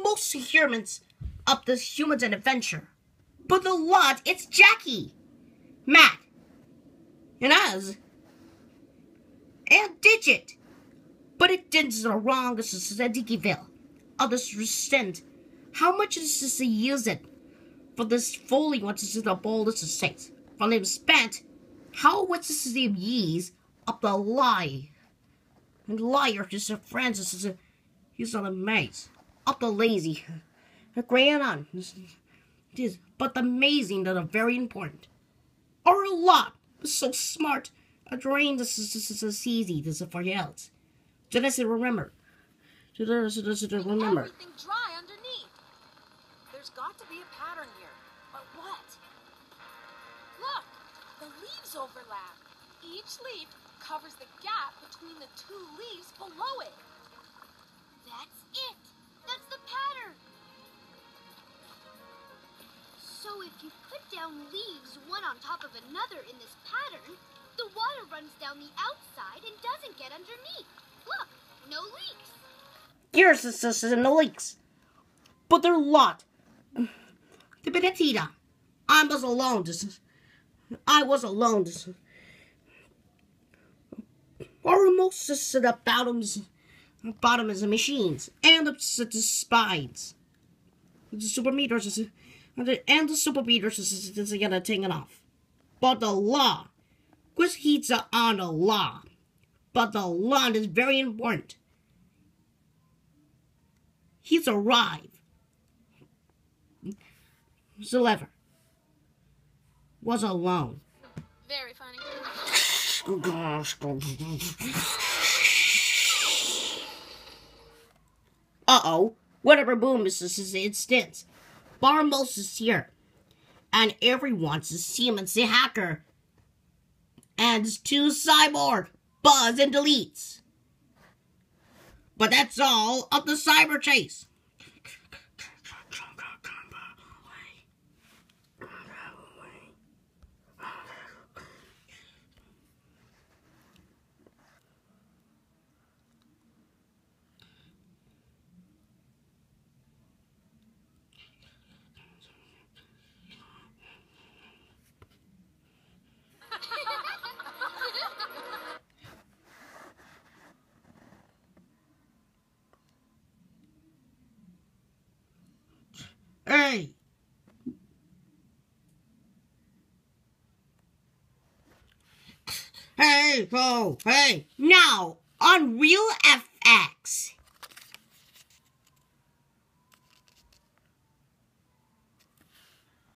most humans of this humans and adventure. But the lot, it's Jackie, Matt, and us, and Digit. But it didn't the wrong Digiville. Others resent. How much is this use it for this fully what is the boldest estate? For them spent, how was this the years of the lie? And liar is a Francis is he's on the maze. Of the lazy. Grand on. But the amazing that are very important. Or a lot. So smart. A drain this is easy. This is for else. Just remember. Just remember. Everything dry underneath. There's got to be a pattern here. But what? Look, the leaves overlap. Each leaf covers the gap between the two leaves below it. That's it. That's the pattern. So if you put down leaves one on top of another in this pattern, the water runs down the outside and doesn't get underneath. Look, no leaks. Here's no leaks. But they're a lot. The Benedita. I was alone. I was alone. Or most of the bottom is the machines. And the spines. The super meters and the super meters is gonna take it off. But the law. Because he's on the law. But the law is very important. He's arrived. The lever was alone. Very funny. Uh-oh. Whatever boom is instance. Barmos is here. And everyone's a Siemens the hacker. And two cyborg. Buzz and deletes. But that's all of the cyber chase. Hey! Hey, oh, hey! Now, on Real FX.